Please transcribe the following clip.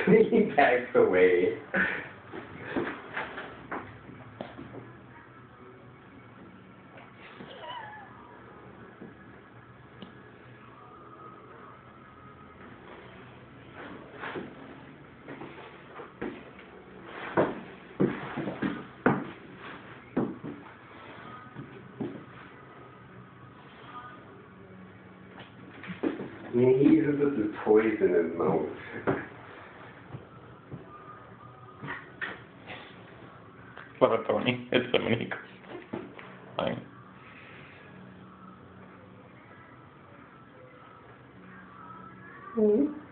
He backs away. I mean, he uses his toys in his mouth. Clever, Tony. It's Dominique. Fine. Mm-hmm.